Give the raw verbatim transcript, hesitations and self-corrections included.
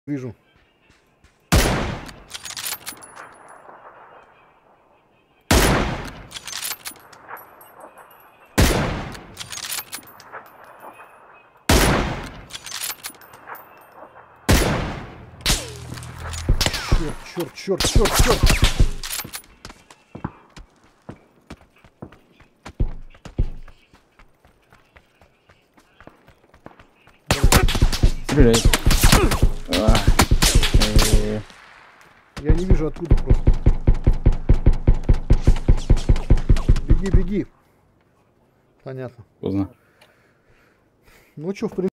Вижу. Черт, черт, черт, черт, черт. Стреляй. А, э, Я не вижу откуда просто. Беги, беги. Понятно. Поздно. Ну что, в принципе.